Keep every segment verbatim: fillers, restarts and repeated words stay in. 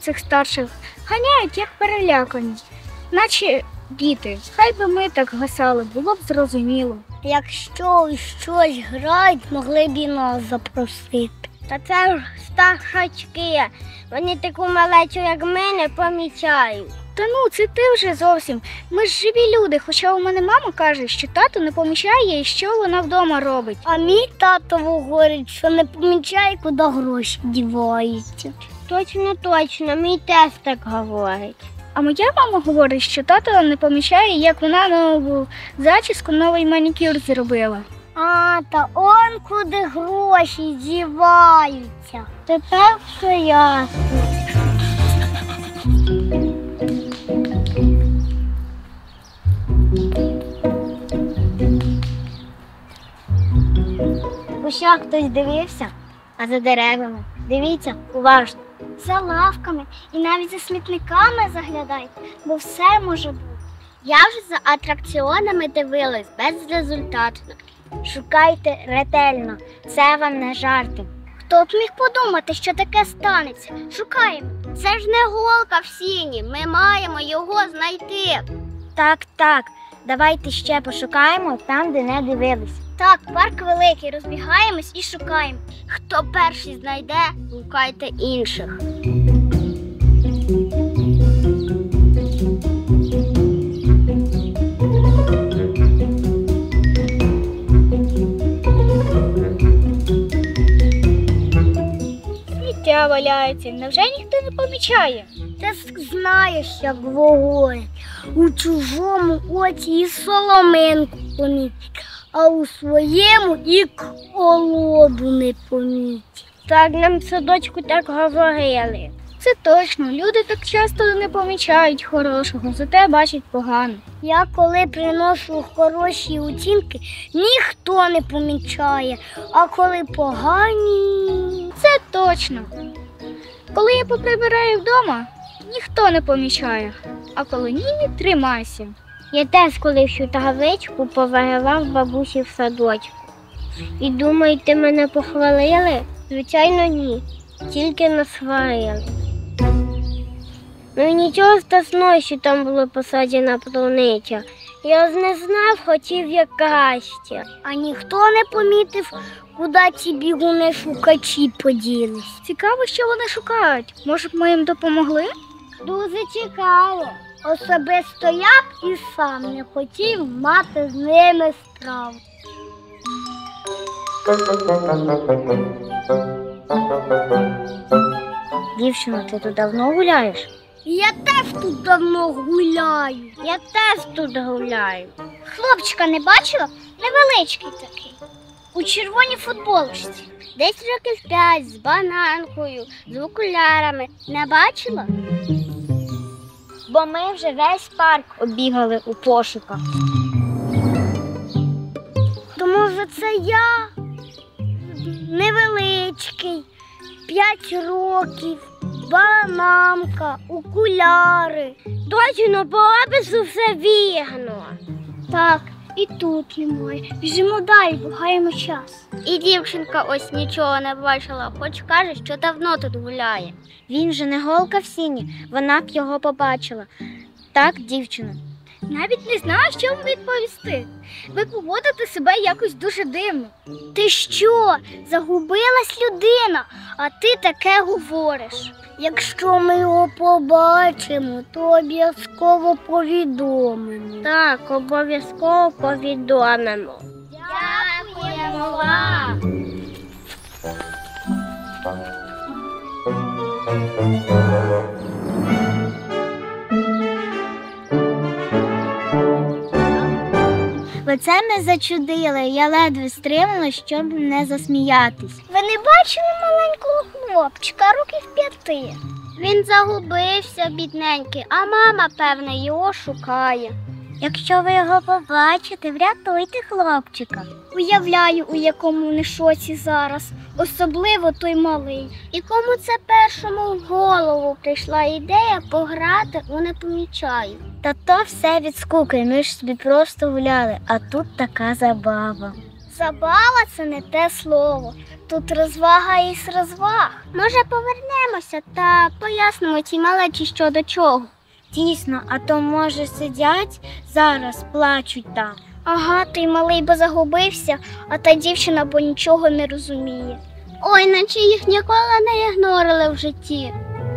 цих старших ганяють, як перелякані, наче діти. Хай би ми так гасали, було б зрозуміло. Якщо у щось грають, могли б і нас запросити. Та це ж старшачки. Вони таку малечу, як ми, не помічають. Та ну, це ти вже зовсім. Ми ж живі люди, хоча у мене мама каже, що тато не помічає і що вона вдома робить. А мій тато говорить, що не помічає, куди гроші діваються. Точно, точно, мій теж так говорить. А моя мама говорить, що тато не помічає, як вона нову зачіску, новий манікюр зробила. А, та он куди гроші діваються. Тепер все ясно. У що хтось дивився? А за деревами? Дивіться, уважно. За лавками і навіть за смітниками заглядайте, бо все може бути. Я вже за атракціонами дивилась безрезультатно. Шукайте ретельно, це вам не жарти. Хто б міг подумати, що таке станеться? Шукаємо. Це ж не голка в сіні, ми маємо його знайти. Так, так, давайте ще пошукаємо там, де не дивились. Так, парк великий, розбігаємось і шукаємо. Хто перший знайде, гукайте інших. Сміття валяється, невже ніхто не помічає? Ти знаєш, як говорять, у чужому оці і соломинку помітять, а у своєму і колоду не помітять. Так нам в садочку так говорили. Це точно, люди так часто не помічають хорошого, зате бачать погано. Я коли приношу хороші оцінки, ніхто не помічає, а коли погані... Це точно. Коли я поприбираю вдома, ніхто не помічає, а коли ні, тримайся. Я теж коли всю табличку повела в бабусі в садочку. І думаєте, мене похвалили? Звичайно, ні. Тільки насварили. Ну і нічого страшного, що там було посаджена полуниця. Я ж не знав, хотів як краще. А ніхто не помітив, куди ці бігуни шукачі поділись. Цікаво, що вони шукають. Може б ми їм допомогли? Дуже цікаво. Особисто я б і сам не хотів мати з ними справу. Дівчина, ти тут давно гуляєш? Я теж тут давно гуляю. Я теж тут гуляю. Хлопчика не бачила? Невеличкий такий. У червоній футболочці. Десь років п'ять, з бананкою, з окулярами. Не бачила? Бо ми вже весь парк обігали у пошуках. То може це я? Невеличкий, п'ять років, бананка, окуляри. Точно по опису все вірно. Так, і тут немає. Біжимо далі, бухаємо час. І дівчинка ось нічого не бачила, хоч каже, що давно тут гуляє. Він же не голка в сіні, вона б його побачила. Так, дівчина? Навіть не знаю, що вам відповісти. Ви поводите себе якось дуже дивно. Ти що? Загубилась людина, а ти таке говориш. Якщо ми його побачимо, то обов'язково повідомимо. Так, обов'язково повідомимо. Дякуємо вам! Оце ми зачудили, я ледве стримала, щоб не засміятись. Ви не бачили маленького хлопчика, років п'яти? Він загубився, бідненький, а мама, певне, його шукає. Якщо ви його побачите, врятуйте хлопчика. Уявляю, у якому вони шоці зараз, особливо той малий. І кому це першому в голову прийшла ідея пограти у «Не помічаю». Та то все від скуки, ми ж собі просто гуляли, а тут така забава. Забава – це не те слово. Тут розвага із розваг. Може, повернемося та пояснимо цій малечі, що до чого. Дійсно, а то, може, сидять зараз, плачуть там. Ага, той малий бо загубився, а та дівчина бо нічого не розуміє. Ой, наче їх ніколи не ігнорили в житті.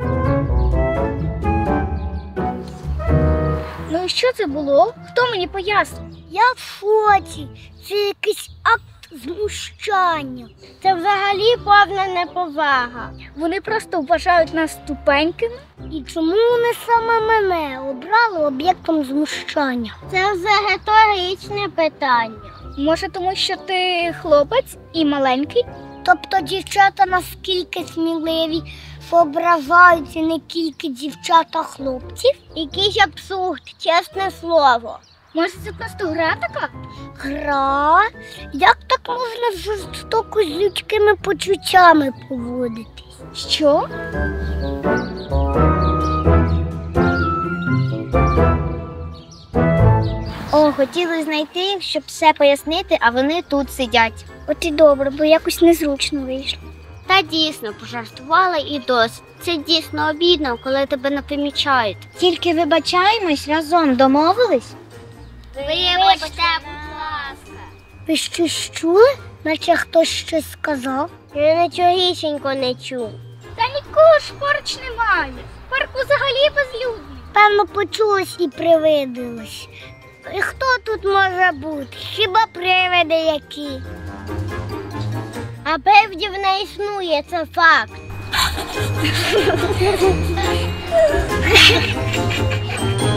Ну і що це було? Хто мені пояснив? Я в шоці. Це якийсь акт знущання. Це взагалі повна неповага. Вони просто вважають нас тупенькими. І чому вони саме мене обрали об'єктом знущання? Це вже риторичне питання. Може, тому що ти хлопець і маленький? Тобто дівчата наскільки сміливі, що ображаються не тільки дівчата, а хлопців? Якийсь абсурд, чесне слово. Може, це просто гра така? Гра? Як так можна жорстоко з людськими почуттями поводитись? Що? О, хотіли знайти їх, щоб все пояснити, а вони тут сидять. От і добре, бо якось незручно вийшло. Та дійсно, пожартували і досить. Це дійсно обідно, коли тебе не помічають. Тільки вибачаємось разом, домовились? Вибачте, будь ласка. Ви щось чули? Наче хтось щось сказав? Я нічогісінько не чув. Та нікого ж поруч немає. Парк взагалі безлюдний. Певно, почулось і привидилось. І хто тут може бути? Хіба привиди які? А певдів не існує, це факт.